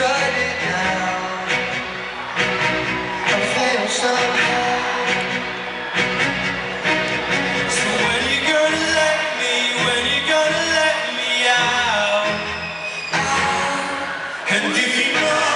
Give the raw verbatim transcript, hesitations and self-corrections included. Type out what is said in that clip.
tried it now. I failed somehow. So when you gonna let me, when you gonna let me out? Out. And if you know